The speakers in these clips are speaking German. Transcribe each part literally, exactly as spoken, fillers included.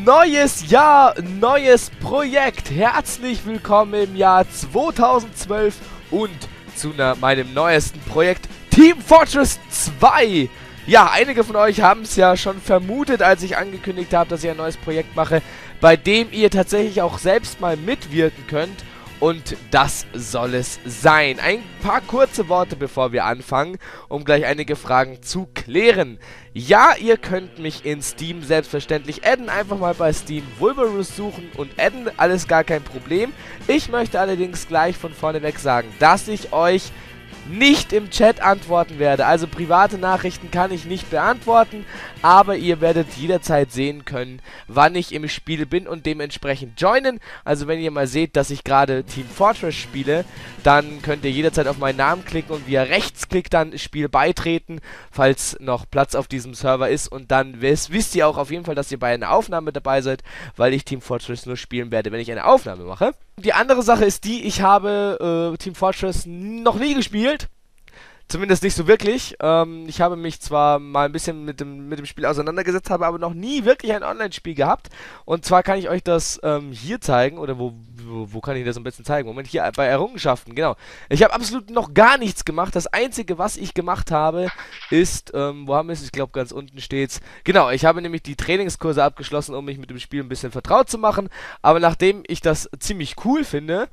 Neues Jahr, neues Projekt. Herzlich willkommen im Jahr zweitausendzwölf und zu na, meinem neuesten Projekt Team Fortress zwei. Ja, einige von euch haben es ja schon vermutet, als ich angekündigt habe, dass ich ein neues Projekt mache, bei dem ihr tatsächlich auch selbst mal mitwirken könnt. Und das soll es sein. Ein paar kurze Worte, bevor wir anfangen, um gleich einige Fragen zu klären. Ja, ihr könnt mich in Steam selbstverständlich adden. Einfach mal bei Steam Wulverus suchen und adden. Alles gar kein Problem. Ich möchte allerdings gleich von vorne weg sagen, dass ich euch nicht im Chat antworten werde. Also private Nachrichten kann ich nicht beantworten, aber ihr werdet jederzeit sehen können, wann ich im Spiel bin und dementsprechend joinen. Also wenn ihr mal seht, dass ich gerade Team Fortress spiele, dann könnt ihr jederzeit auf meinen Namen klicken und via Rechtsklick dann Spiel beitreten, falls noch Platz auf diesem Server ist. Und dann wisst, wisst ihr auch auf jeden Fall, dass ihr bei einer Aufnahme dabei seid, weil ich Team Fortress nur spielen werde, wenn ich eine Aufnahme mache. Die andere Sache ist die, ich habe äh, Team Fortress noch nie gespielt. Zumindest nicht so wirklich. Ähm, ich habe mich zwar mal ein bisschen mit dem, mit dem Spiel auseinandergesetzt, habe aber noch nie wirklich ein Online-Spiel gehabt. Und zwar kann ich euch das ähm, hier zeigen. Oder wo, wo, wo kann ich das am besten zeigen? Moment, hier bei Errungenschaften, genau. Ich habe absolut noch gar nichts gemacht. Das Einzige, was ich gemacht habe, ist, ähm, wo haben wir es? Ich glaube, ganz unten steht's. Genau, ich habe nämlich die Trainingskurse abgeschlossen, um mich mit dem Spiel ein bisschen vertraut zu machen. Aber nachdem ich das ziemlich cool finde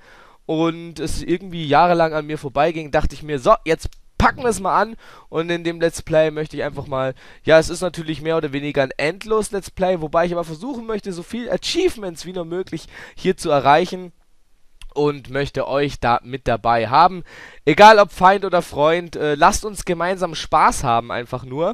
und es irgendwie jahrelang an mir vorbeiging, dachte ich mir, so, jetzt packen wir es mal an, und in dem Let's Play möchte ich einfach mal, ja, es ist natürlich mehr oder weniger ein endlos Let's Play, wobei ich aber versuchen möchte, so viel Achievements wie nur möglich hier zu erreichen und möchte euch da mit dabei haben. Egal ob Feind oder Freund, äh, lasst uns gemeinsam Spaß haben, einfach nur.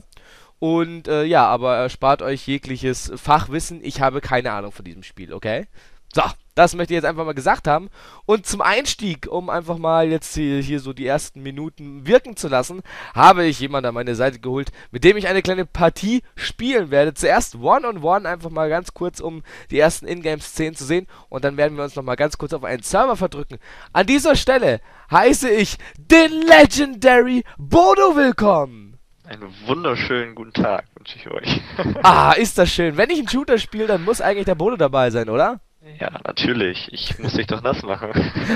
Und äh, ja, aber erspart euch jegliches Fachwissen, ich habe keine Ahnung von diesem Spiel, okay? So, das möchte ich jetzt einfach mal gesagt haben. Und zum Einstieg, um einfach mal jetzt hier, hier so die ersten Minuten wirken zu lassen, habe ich jemanden an meine Seite geholt, mit dem ich eine kleine Partie spielen werde. Zuerst One-on-One, einfach mal ganz kurz, um die ersten Ingame-Szenen zu sehen. Und dann werden wir uns nochmal ganz kurz auf einen Server verdrücken. An dieser Stelle heiße ich den Legendary Bodo willkommen. Einen wunderschönen guten Tag wünsche ich euch. Ah, ist das schön. Wenn ich einen Shooter spiele, dann muss eigentlich der Bodo dabei sein, oder? Ja, natürlich. Ich muss dich doch nass machen.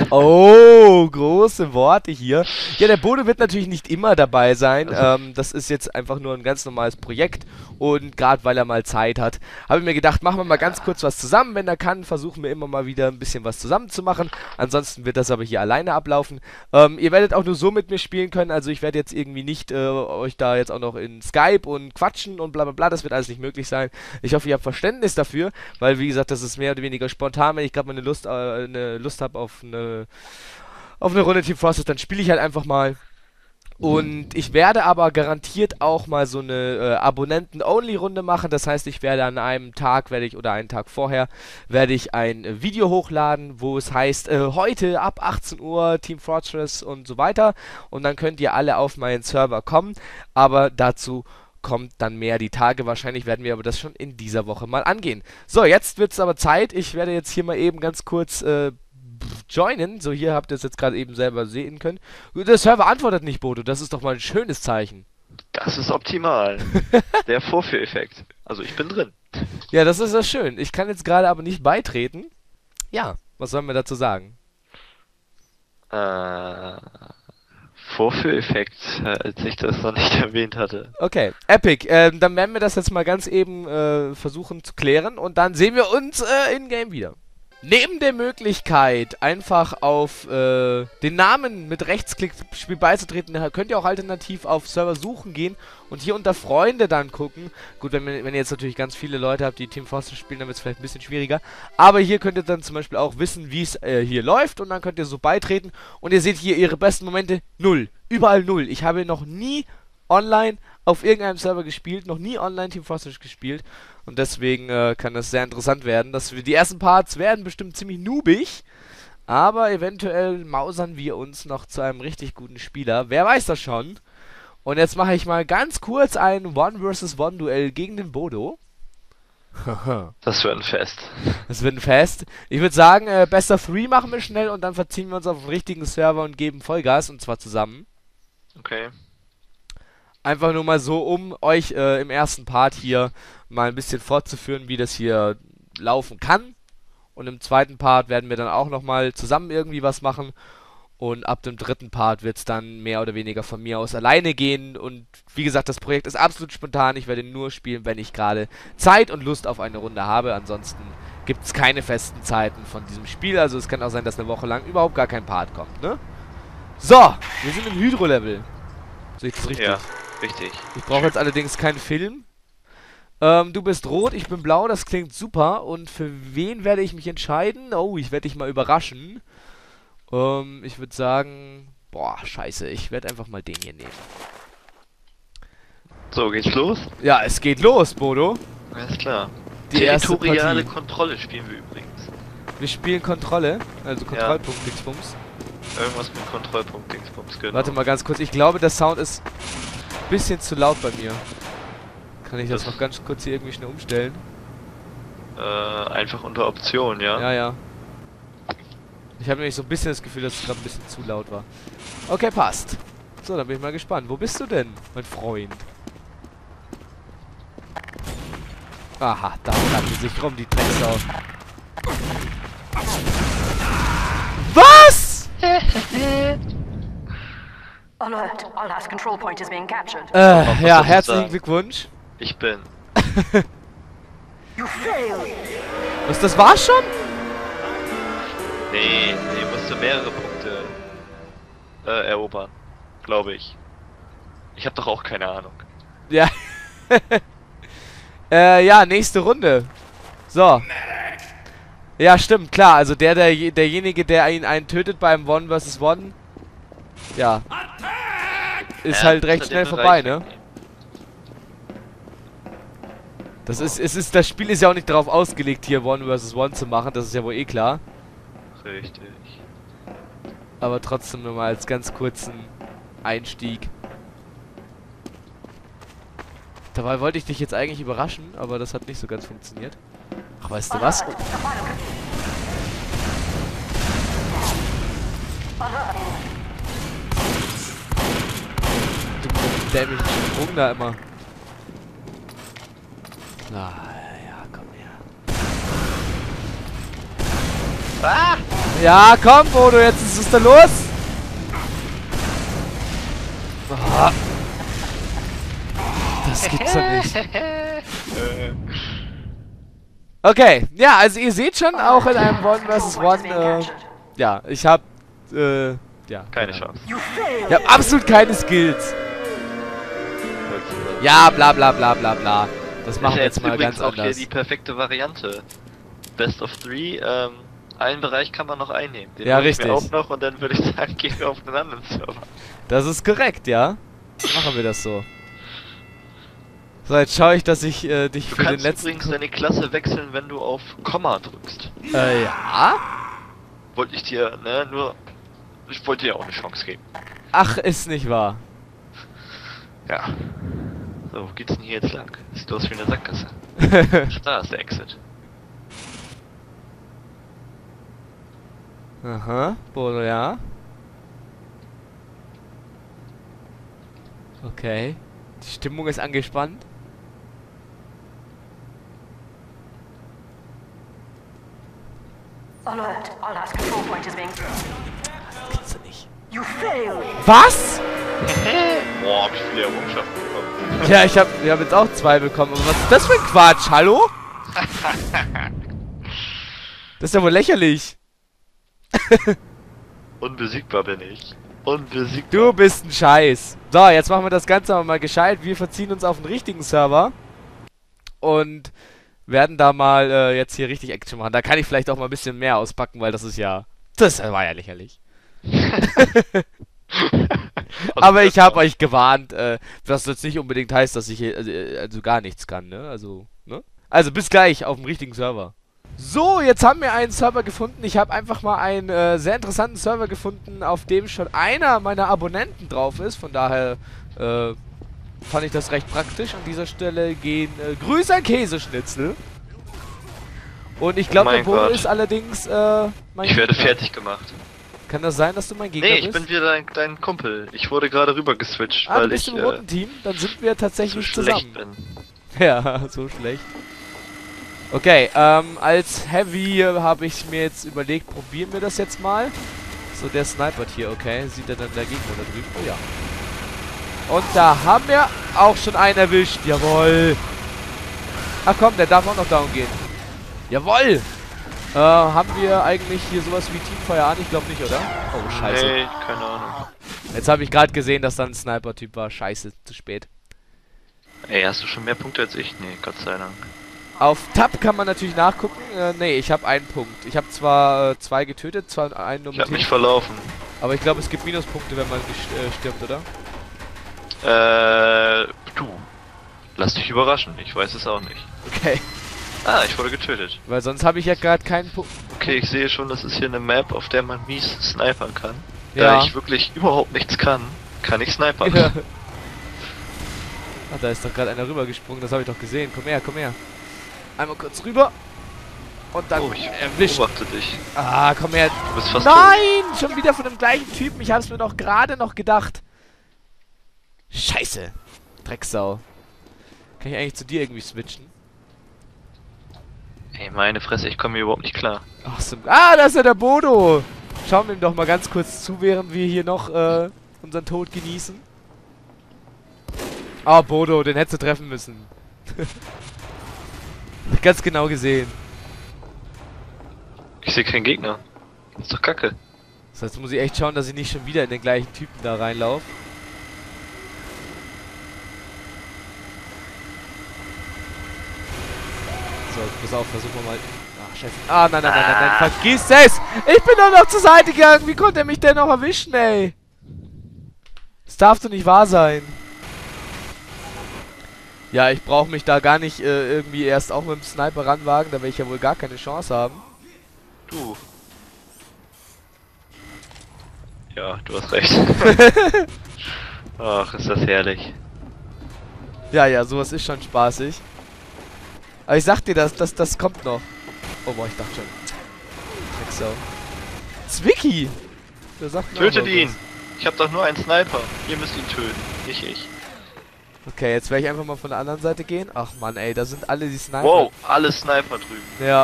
Oh, große Worte hier. Ja, der Bodo wird natürlich nicht immer dabei sein. Also. Ähm, das ist jetzt einfach nur ein ganz normales Projekt. Und gerade weil er mal Zeit hat, habe ich mir gedacht, machen wir mal ganz kurz was zusammen. Wenn er kann, versuchen wir immer mal wieder ein bisschen was zusammen zu machen. Ansonsten wird das aber hier alleine ablaufen. Ähm, ihr werdet auch nur so mit mir spielen können. Also ich werde jetzt irgendwie nicht äh, euch da jetzt auch noch in Skype und quatschen und bla bla bla. Das wird alles nicht möglich sein. Ich hoffe, ihr habt Verständnis dafür. Weil, wie gesagt, das ist mehr oder weniger spontan, wenn ich gerade mal eine Lust, äh, eine Lust habe auf eine, auf eine Runde Team Fortress, dann spiele ich halt einfach mal. Und ich werde aber garantiert auch mal so eine äh, Abonnenten-Only-Runde machen. Das heißt, ich werde an einem Tag, werde ich, oder einen Tag vorher, werde ich ein äh, Video hochladen, wo es heißt, äh, heute ab achtzehn Uhr Team Fortress und so weiter. Und dann könnt ihr alle auf meinen Server kommen. Aber dazu kommt dann mehr die Tage. Wahrscheinlich werden wir aber das schon in dieser Woche mal angehen. So, jetzt wird es aber Zeit. Ich werde jetzt hier mal eben ganz kurz äh, joinen. So, hier habt ihr es jetzt gerade eben selber sehen können. Der Server antwortet nicht, Bodo. Das ist doch mal ein schönes Zeichen. Das ist optimal. Der Vorführeffekt. Also ich bin drin. Ja, das ist ja schön. Ich kann jetzt gerade aber nicht beitreten. Ja, was sollen wir dazu sagen? Äh... Vorführeffekt, als ich das noch nicht erwähnt hatte. Okay, Epic. Ähm, dann werden wir das jetzt mal ganz eben äh, versuchen zu klären und dann sehen wir uns äh, in-game wieder. Neben der Möglichkeit, einfach auf äh, den Namen mit Rechtsklick Spiel beizutreten, könnt ihr auch alternativ auf Server suchen gehen und hier unter Freunde dann gucken. Gut, wenn, wenn ihr jetzt natürlich ganz viele Leute habt, die Team Fortress spielen, dann wird es vielleicht ein bisschen schwieriger. Aber hier könnt ihr dann zum Beispiel auch wissen, wie es äh, hier läuft, und dann könnt ihr so beitreten. Und ihr seht hier ihre besten Momente, null. Überall null. Ich habe noch nie online auf irgendeinem Server gespielt, noch nie online Team Fortress gespielt, und deswegen äh, kann das sehr interessant werden. Dass wir die ersten Parts werden bestimmt ziemlich noobig, aber eventuell mausern wir uns noch zu einem richtig guten Spieler. Wer weiß das schon? Und jetzt mache ich mal ganz kurz ein One versus One Duell gegen den Bodo. Das wird ein Fest. Das wird ein Fest. Ich würde sagen, äh, Best of Three machen wir schnell und dann verziehen wir uns auf den richtigen Server und geben Vollgas, und zwar zusammen. Okay. Einfach nur mal so, um euch äh, im ersten Part hier mal ein bisschen fortzuführen, wie das hier laufen kann. Und im zweiten Part werden wir dann auch nochmal zusammen irgendwie was machen. Und ab dem dritten Part wird es dann mehr oder weniger von mir aus alleine gehen. Und wie gesagt, das Projekt ist absolut spontan. Ich werde nur spielen, wenn ich gerade Zeit und Lust auf eine Runde habe. Ansonsten gibt es keine festen Zeiten von diesem Spiel. Also es kann auch sein, dass eine Woche lang überhaupt gar kein Part kommt, ne? So, wir sind im Hydro-Level. Sehe ich das richtig? Ja, richtig. Ich brauche jetzt allerdings keinen Film. Ähm, du bist rot, ich bin blau, das klingt super. Und für wen werde ich mich entscheiden? Oh, ich werde dich mal überraschen. Ähm, ich würde sagen... Boah, scheiße, ich werde einfach mal den hier nehmen. So, geht's los? Ja, es geht los, Bodo. Alles klar. Die erste Territoriale Partie. Kontrolle spielen wir übrigens. Wir spielen Kontrolle, also Kontrollpunkt Dingsbums. Irgendwas mit Kontrollpunkt Dingsbums, genau. Warte mal ganz kurz, ich glaube der Sound ist ein bisschen zu laut bei mir. Kann ich das, das noch ganz kurz hier irgendwie schnell umstellen? Äh, einfach unter Option, ja? Ja, ja. Ich habe nämlich so ein bisschen das Gefühl, dass es gerade ein bisschen zu laut war. Okay, passt. So, dann bin ich mal gespannt. Wo bist du denn, mein Freund? Aha, da bleibt sie sich rum, die Drecksau. Was? Alert! Our last control point is being captured. Äh, ja, herzlichen Glückwunsch. Ich bin. You failed! Was, das war's schon? Nee, nee, musst du mehrere Punkte äh, erobern. Glaube ich. Ich habe doch auch keine Ahnung. Ja. äh, ja, nächste Runde. So. Ja, stimmt, klar. Also der, der derjenige, der ihn einen tötet beim One versus One, ja, ist Ja, halt muss recht er schnell den vorbei, Bereich ne? Das ist, es ist, das Spiel ist ja auch nicht darauf ausgelegt, hier One versus One zu machen. Das ist ja wohl eh klar. Richtig. Aber trotzdem nur mal als ganz kurzen Einstieg. Dabei wollte ich dich jetzt eigentlich überraschen, aber das hat nicht so ganz funktioniert. Ach, weißt du was? Oh. Du dämlichen Sprung da immer. Na, ja, komm her. Ah! Ja, komm, Bodo, jetzt ist es da los. Ah. Das gibt's doch nicht. Okay, ja, also ihr seht schon, auch in einem One versus One, äh, ja, ich hab, äh, ja. Keine Chance. Ich hab absolut keine Skills. Ja, bla bla bla bla bla. Das machen wir jetzt mal ganz auch hier anders. die perfekte Variante. Best of three, ähm, einen Bereich kann man noch einnehmen. Den Ja, hol ich mir richtig. auch noch und dann würde ich sagen, gehen wir auf einen anderen Server. Das ist korrekt, ja. Machen wir das so. So, jetzt schaue ich, dass ich äh, dich Du für den kannst letzten... übrigens deine Klasse wechseln, wenn du auf Komma drückst. Äh, ja? Wollte ich dir, ne, nur... Ich wollte dir auch eine Chance geben. Ach, ist nicht wahr. Ja. So, wo geht's denn hier jetzt lang? Sieht aus wie eine Sackgasse. Ach, da ist der Exit. Aha, Bodo, ja. Okay. Die Stimmung ist angespannt. Alert! Our last control point is being... Das gibt's doch nicht. You failed! Was? Boah, hab ich viele Errungenschaften bekommen. Ja, ich hab, ich hab jetzt auch zwei bekommen. Aber was ist das für ein Quatsch? Hallo? Das ist ja wohl lächerlich. Unbesiegbar bin ich. Unbesiegbar. Du bist ein Scheiß. So, jetzt machen wir das Ganze aber mal gescheit. Wir verziehen uns auf den richtigen Server. Und werden da mal äh, jetzt hier richtig Action machen. Da kann ich vielleicht auch mal ein bisschen mehr auspacken, weil das ist ja... Das war ja lächerlich. Aber ich habe euch gewarnt, äh, was jetzt nicht unbedingt heißt, dass ich hier, also, also gar nichts kann, ne? Also, ne? Also bis gleich auf dem richtigen Server. So, jetzt haben wir einen Server gefunden. Ich habe einfach mal einen äh, sehr interessanten Server gefunden, auf dem schon einer meiner Abonnenten drauf ist. Von daher äh, fand ich das recht praktisch. An dieser Stelle gehen äh, Grüße an Käseschnitzel. Und ich glaube, Oh der mein Bodo Gott. ist allerdings äh, mein Ich werde Gegner. fertig gemacht. Kann das sein, dass du mein Gegner Nee, ich bist? bin wieder dein, dein Kumpel. Ich wurde gerade rüber geswitcht, Ah, du weil bist ich im äh, roten Team? Dann sind wir so tatsächlich schlecht zusammen. bin. Ja, so schlecht. Okay, ähm, als Heavy habe ich mir jetzt überlegt, probieren wir das jetzt mal. So, der snipert hier, okay. Sieht er dann der Gegner da drüben? Oh ja. Und da haben wir auch schon einen erwischt. Jawohl. Ach komm, der darf auch noch down gehen. Jawohl. Äh, haben wir eigentlich hier sowas wie Teamfeuer an? Ich glaube nicht, oder? Oh, scheiße. Nee, keine Ahnung. Jetzt habe ich gerade gesehen, dass da ein Sniper-Typ war. Scheiße, zu spät. Ey, hast du schon mehr Punkte als ich? Nee, Gott sei Dank. Auf Tab kann man natürlich nachgucken. Äh, nee, ich habe einen Punkt. Ich habe zwar äh, zwei getötet, zwar einen nur Ich mit hab mich Hit, verlaufen. aber ich glaube, es gibt Minuspunkte, wenn man ges- äh, stirbt, oder? Äh, du. Lass dich überraschen, ich weiß es auch nicht. Okay. Ah, ich wurde getötet. Weil sonst habe ich ja gerade keinen Punkt. Okay, ich sehe schon, das ist hier eine Map, auf der man mies snipern kann. Ja. Da ich wirklich überhaupt nichts kann, kann ich snipern. Ja. Ah, da ist doch gerade einer rübergesprungen, das habe ich doch gesehen. Komm her, komm her. Einmal kurz rüber. Und dann Oh, ich erwischt. beobachte dich. Ah, komm her. Du bist fast tot. Nein! Schon wieder von dem gleichen Typen. Ich habe es mir doch gerade noch gedacht. Scheiße. Drecksau. Kann ich eigentlich zu dir irgendwie switchen? Ey, meine Fresse, ich komme hier überhaupt nicht klar. Ach so. Ah, da ist ja der Bodo. Schauen wir ihm doch mal ganz kurz zu, während wir hier noch äh, unseren Tod genießen. Ah, Bodo, den hättest du treffen müssen. Ganz genau gesehen. Ich sehe keinen Gegner. Das ist doch kacke. Das heißt, muss ich echt schauen, dass ich nicht schon wieder in den gleichen Typen da reinlaufe. So, pass auf, versuchen wir mal. Ah, Chef. Ah, nein, nein, nein, nein, nein, vergiss es! Ich bin doch noch zur Seite gegangen. Wie konnte er mich denn noch erwischen, ey? Das darf doch nicht wahr sein. Ja, ich brauche mich da gar nicht äh, irgendwie erst auch mit dem Sniper ranwagen. Da werde ich ja wohl gar keine Chance haben. Du. Ja, du hast recht. Ach, ist das herrlich. Ja, ja, sowas ist schon spaßig. Aber ich sag dir, das, das, das kommt noch. Oh, boah, ich dachte schon. Drecksau. Zwicky! Der sagt mir auch Tötet noch ihn! was. Ich hab doch nur einen Sniper. Ihr müsst ihn töten, nicht ich. Okay, jetzt werde ich einfach mal von der anderen Seite gehen. Ach Mann, ey, da sind alle die Sniper. Wow, alle Sniper drüben. Ja.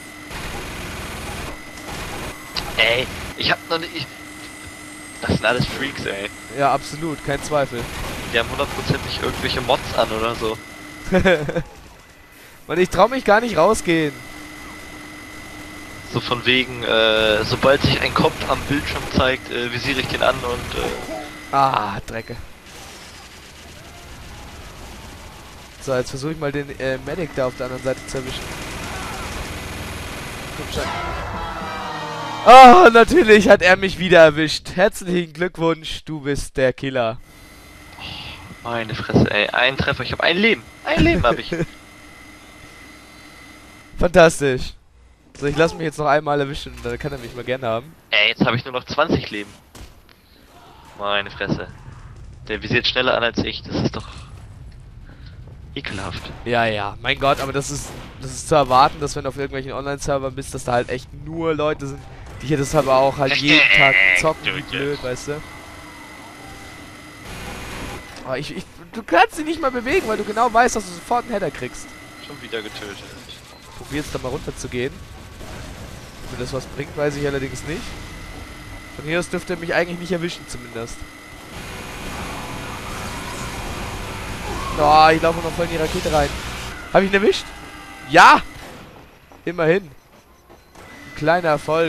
Ey, ich hab noch nicht... Ich, das sind alles Freaks, ey. Ja, absolut, kein Zweifel. Die haben hundertprozentig irgendwelche Mods an oder so. Mann, ich trau mich gar nicht rausgehen. So von wegen, äh, sobald sich ein Kopf am Bildschirm zeigt, äh, visiere ich den an und, äh... Ah, Drecke. So, jetzt versuche ich mal den äh, Medic da auf der anderen Seite zu erwischen. Komm schon. Oh, natürlich hat er mich wieder erwischt. Herzlichen Glückwunsch, du bist der Killer. Meine Fresse, ey. Ein Treffer, ich habe ein Leben. Ein Leben habe ich. Fantastisch. So, ich lasse mich jetzt noch einmal erwischen, dann kann er mich mal gerne haben. Ey, jetzt habe ich nur noch zwanzig Leben. Meine Fresse. Der visiert schneller an als ich. Das ist doch... ekelhaft. Ja, ja, mein Gott, aber das ist das ist zu erwarten, dass wenn du auf irgendwelchen Online-Servern bist, dass da halt echt nur Leute sind, die hier deshalb auch halt jeden Tag zocken wie blöd, weißt du? Aber ich, ich, du kannst dich nicht mal bewegen, weil du genau weißt, dass du sofort einen Header kriegst. Schon wieder getötet. Probier jetzt da mal runter zu gehen. Ob mir das was bringt, weiß ich allerdings nicht. Von hier aus dürfte er mich eigentlich nicht erwischen, zumindest. Oh, ich laufe noch voll in die Rakete rein. Hab ich ihn erwischt? Ja! Immerhin. Ein kleiner Erfolg.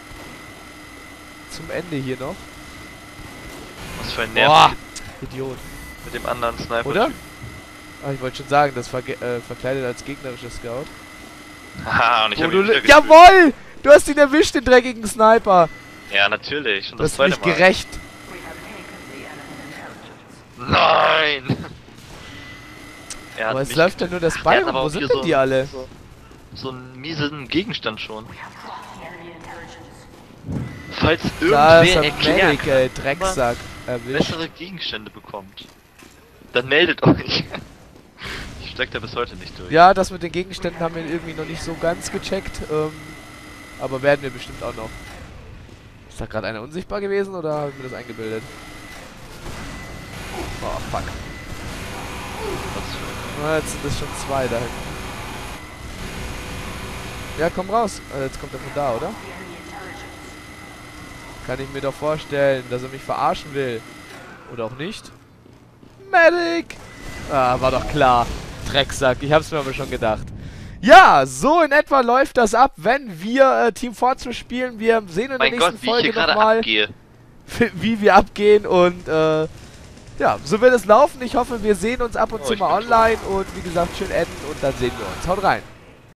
Zum Ende hier noch. Was für ein Boah! Nerv Idiot. mit dem anderen Sniper. Oder? Ah, ich wollte schon sagen, das war äh, verkleidet als gegnerischer Scout. Haha, und ich Oh, hab du ihn wieder le- getötet. Jawoll! Du hast ihn erwischt, den dreckigen Sniper. Ja, natürlich. Schon Du das hast zweite mich Mal. gerecht. We have taken the enemy intelligence. Nein! Er hat Aber es mich läuft ja nur das Ach, der Bein hat rum. aber Wo auch sind hier denn so- die alle? So, so einen miesen Gegenstand schon. We have lost the enemy intelligence. Falls Da ist irgendwer ein erklären Medic, kann, ey, wie man Drecksack. Erwischt. bessere Gegenstände bekommt, dann meldet euch. Ich steig da bis heute nicht durch. Ja, das mit den Gegenständen haben wir irgendwie noch nicht so ganz gecheckt. Ähm, aber werden wir bestimmt auch noch. Ist da gerade einer unsichtbar gewesen oder habe ich mir das eingebildet? Oh, fuck. Was für- Na, jetzt sind es schon zwei da hinten. Ja, komm raus. Also jetzt kommt er von da, oder? Kann ich mir doch vorstellen, dass er mich verarschen will. Oder auch nicht. Medic! Ah, war doch klar. Drecksack. Ich hab's mir aber schon gedacht. Ja, so in etwa läuft das ab, wenn wir äh, Team Fortress spielen. Wir sehen in Mein der nächsten Gott, wie ich Folge hier gerade nochmal, abgehe. wie wir abgehen. Und äh, ja, so wird es laufen. Ich hoffe, wir sehen uns ab und Oh, zu ich mal bin online. Und wie gesagt, schön adden und dann sehen wir uns. Haut rein.